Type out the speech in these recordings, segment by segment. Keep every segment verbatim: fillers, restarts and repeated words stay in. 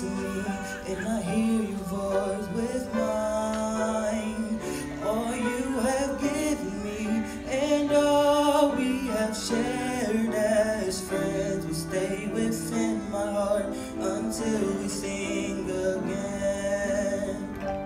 me, and I hear your voice with mine. All you have given me, and all we have shared as friends will stay within my heart until we sing again.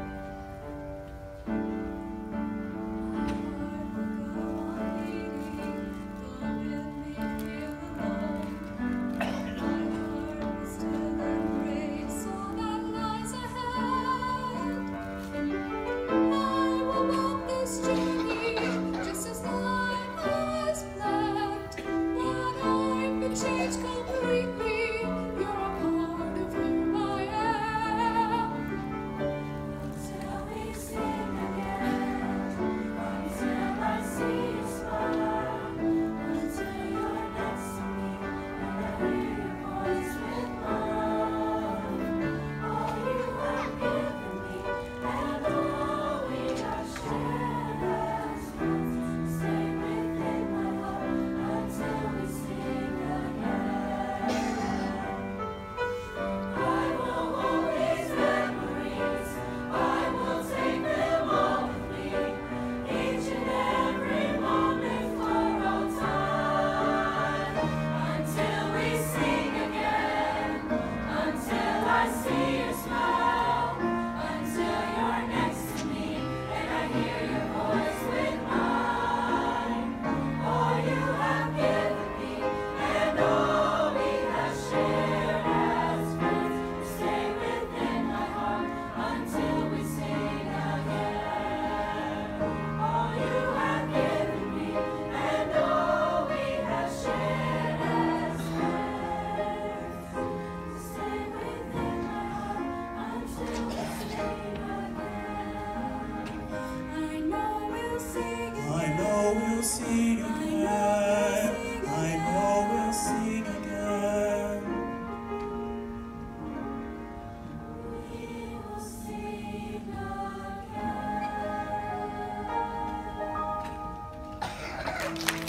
Change completely, you're a part of who I am. Until we sing again, until I see you smile, until you're next to me, and I hear your voice with mine. All you have given me, and all we have shared as friends, stay within my heart until we sing again. Sing again. I know we'll sing again. We will sing again.